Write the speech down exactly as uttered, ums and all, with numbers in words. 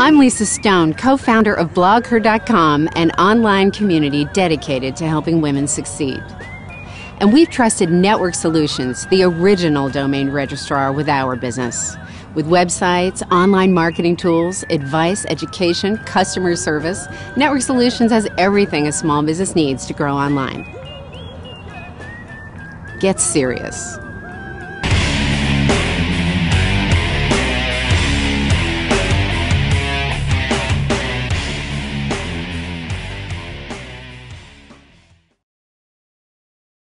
I'm Lisa Stone, co-founder of blog her dot com, an online community dedicated to helping women succeed. And we've trusted Network Solutions, the original domain registrar, with our business. With websites, online marketing tools, advice, education, customer service, Network Solutions has everything a small business needs to grow online. Get serious.